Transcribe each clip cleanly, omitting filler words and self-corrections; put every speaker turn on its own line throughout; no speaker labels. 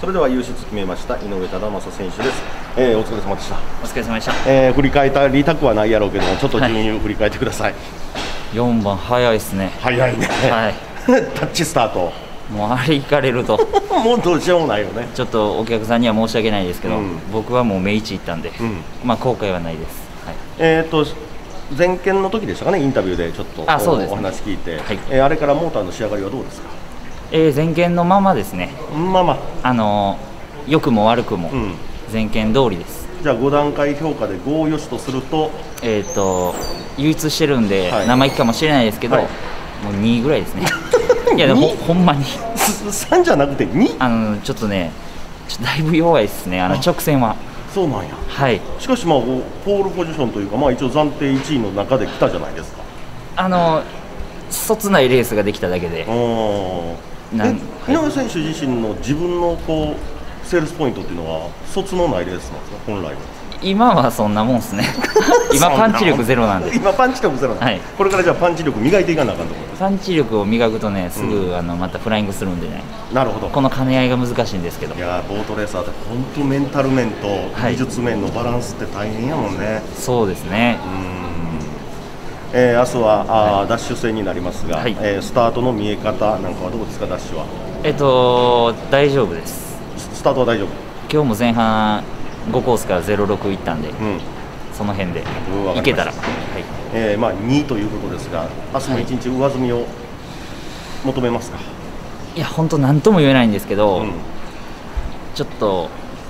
それでは優勝決めました井上忠正選手です。お疲れ様でした。
お疲れ様でした。
振り返りたくはないやろうけども、ちょっと順位を振り返ってください。
4番早いですね。
早いね。
はい。
タッチスタート。
もうあれ行かれると
もうどうしようもないよね。
ちょっとお客さんには申し訳ないですけど、僕はもう目一行ったんで、まあ後悔はないです。はい。
前見の時でしたかね、インタビューでちょっとお話聞いて、あれからモーターの仕上がりはどうですか？
前見のままですね。良くも悪くも前見通りです。
じゃあ5段階評価で5よしとすると、
唯一してるんで生意気かもしれないですけど、もう2ぐらいですね。いやでもほんまに
3じゃなくて 2？
ちょっとね、だいぶ弱いですね、直線は。
そうなんや。
はい。
しかしポールポジションというか、一応暫定1位の中で来たじゃないですか。
そつないレースができただけで。
井上選手自身の自分のセールスポイントっていうのは卒のないレースなんですか、本来は。
今はそんなもんですね。今パンチ力ゼロなんで。
今パンチ力ゼロなんで、はい、これからじゃあパンチ力磨いていかなあかんと思います。
パンチ力を磨くとね、すぐまたフライングするんでね。
なるほど。こ
の兼ね合いが難しいんですけど。
いやボートレーサーって本当メンタル面と技術面のバランスって大変やもんね。
そうですね。
明日はダッシュ戦になりますが、スタートの見え方なんかはどうですか、ダッシュは。
大丈夫です。
スタートは大丈夫。
今日も前半5コースから06いったんで、その辺でいけたら、
2位ということですが、明日も1日上積みを求めますか？
いや本当何とも言えないんですけど、ちょっと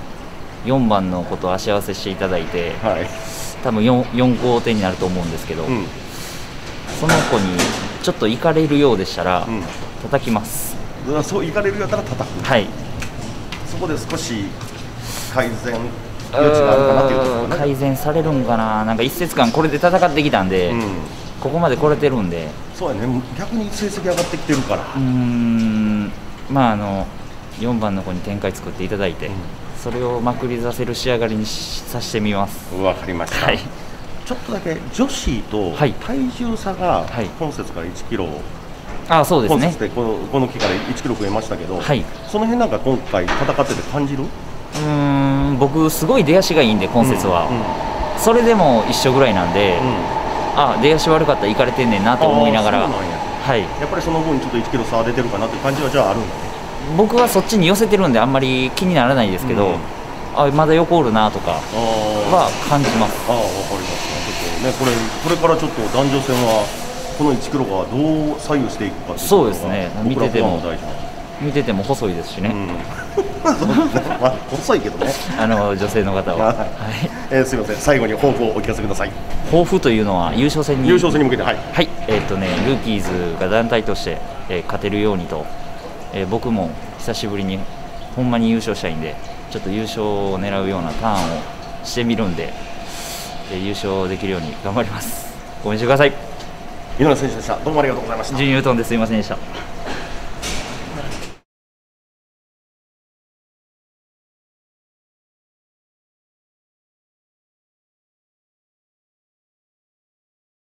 4番のことを足合わせしていただいて、多分 4号艇になると思うんですけど、その子にちょっと行かれるようでしたら、叩きます。
そう行かれるようだったら叩く。
はい。
そこで少し改善余地があるかなというところね。
改善されるんかな。なんか一節間これで戦ってきたんで、ここまで来れてるんで。
そうやね。逆に成績上がってきてるから。
4番の子に展開作っていただいて、それをまくり出せる仕上がりにさせてみます。
わかりました。ちょっとだけ女子と体重差が今節から1キロ。
そうですね。
今節でこの期から1キロ増えましたけど、その辺なんか今回戦ってて感じる？
僕すごい出足がいいんで今節は、それでも一緒ぐらいなんで、出足悪かったらいかれてんねんなと思いながら、やっ
ぱりその分ちょっと1キロ差出てるかなって感じはじゃああるんだね。
僕はそっちに寄せてるんであんまり気にならないですけど、まだ横おるなとかは感じます。
わかります。ちょっとね、これからちょっと男女戦はこの1キロがどう左右していくかっていうのが
そうですね。見てても細いですしね。
細いけどね。
女性の方は。
すみません。最後に抱負をお聞かせください。
抱負というのは優勝戦に
向けて、ル
ーキーズが団体として勝てるようにと、僕も久しぶりにほんまに優勝したいんで、ちょっと優勝を狙うようなターンをしてみるんで、優勝できるように頑張ります。応援してください。
井上選手でした。どうもありがとうございました。
準優勝ですいませんでした。